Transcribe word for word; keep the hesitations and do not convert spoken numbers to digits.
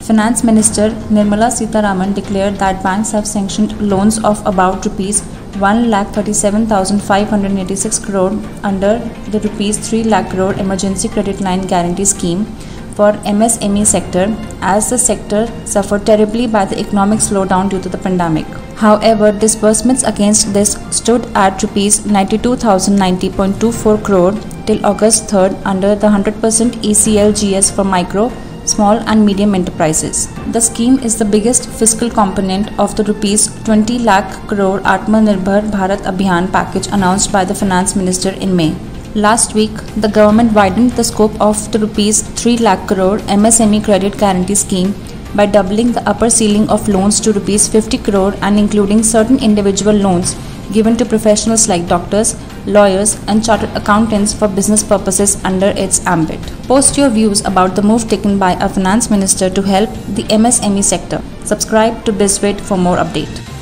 Finance Minister Nirmala Sitharaman declared that banks have sanctioned loans of about rupees one lakh thirty-seven thousand five hundred eighty-six crore under the rupees three lakh crore Emergency Credit Line Guarantee Scheme for M S M E sector, as the sector suffered terribly by the economic slowdown due to the pandemic. However, disbursements against this stood at rupees ninety-two thousand ninety point two four crore till August third under the one hundred percent E C L G S for micro, small and medium enterprises. The scheme is the biggest fiscal component of the rupees twenty lakh crore Atmanirbhar Bharat Abhiyan package announced by the Finance Minister in May. Last week, the government widened the scope of the rupees three lakh crore M S M E credit guarantee scheme by doubling the upper ceiling of loans to rupees fifty crore and including certain individual loans given to professionals like doctors, lawyers and chartered accountants for business purposes under its ambit. Post your views about the move taken by our finance minister to help the M S M E sector. Subscribe to BizVid for more update.